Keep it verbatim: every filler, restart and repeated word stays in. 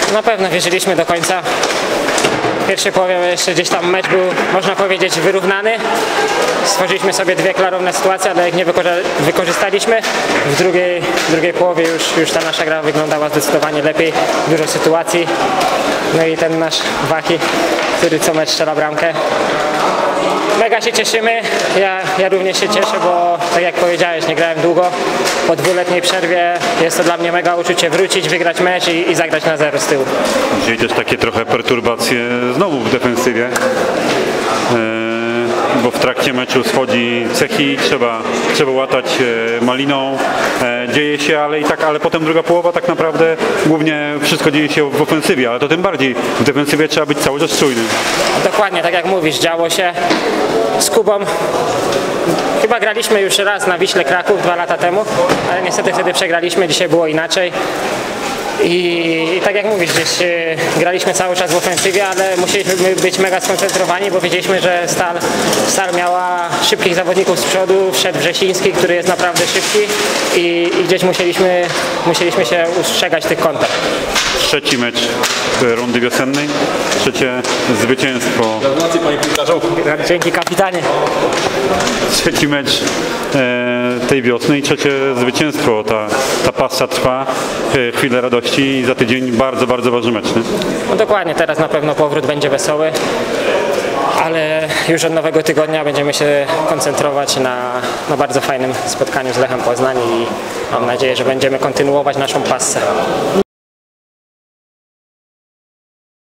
Na pewno wierzyliśmy do końca. W pierwszej połowie jeszcze gdzieś tam mecz był, można powiedzieć, wyrównany. Stworzyliśmy sobie dwie klarowne sytuacje, ale ich nie wykorzystaliśmy. W drugiej, w drugiej połowie już, już ta nasza gra wyglądała zdecydowanie lepiej. Dużo sytuacji. No i ten nasz Wachi, który co mecz strzela bramkę. Mega się cieszymy, ja, ja również się cieszę, bo tak jak powiedziałeś, nie grałem długo. Po dwuletniej przerwie jest to dla mnie mega uczucie wrócić, wygrać mecz i, i zagrać na zero z tyłu. Dzisiaj też takie trochę perturbacje znowu w defensywie, yy, bo w trakcie meczu schodzi Cechi, trzeba, trzeba łatać yy, Maliną, yy, dzieje się, ale i tak, ale potem druga połowa tak naprawdę głównie wszystko dzieje się w ofensywie, ale to tym bardziej w defensywie trzeba być cały czas czujny. Dokładnie, tak jak mówisz, działo się z Kubą. Chyba graliśmy już raz na Wiśle Kraków dwa lata temu, ale niestety wtedy przegraliśmy, dzisiaj było inaczej. I, I tak jak mówisz, gdzieś e, graliśmy cały czas w ofensywie, ale musieliśmy być mega skoncentrowani, bo wiedzieliśmy, że Stal, Stal miała szybkich zawodników z przodu, wszedł Wrzesiński, który jest naprawdę szybki i, i gdzieś musieliśmy, musieliśmy się ustrzegać tych kontek. Trzeci mecz rundy wiosennej, trzecie zwycięstwo. Gratulacje, panie piłkarzu. Dzięki, kapitanie. Trzeci mecz e, tej wiosny i trzecie zwycięstwo. Ta, ta pasa trwa, e, chwilę radości i za tydzień bardzo, bardzo ważny mecz. Nie? No dokładnie, teraz na pewno powrót będzie wesoły, ale już od nowego tygodnia będziemy się koncentrować na, na bardzo fajnym spotkaniu z Lechem Poznań i mam nadzieję, że będziemy kontynuować naszą passę.